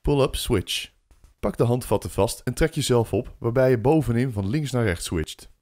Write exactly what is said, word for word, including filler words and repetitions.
Pull-up switch. Pak de handvatten vast en trek jezelf op, waarbij je bovenin van links naar rechts switcht.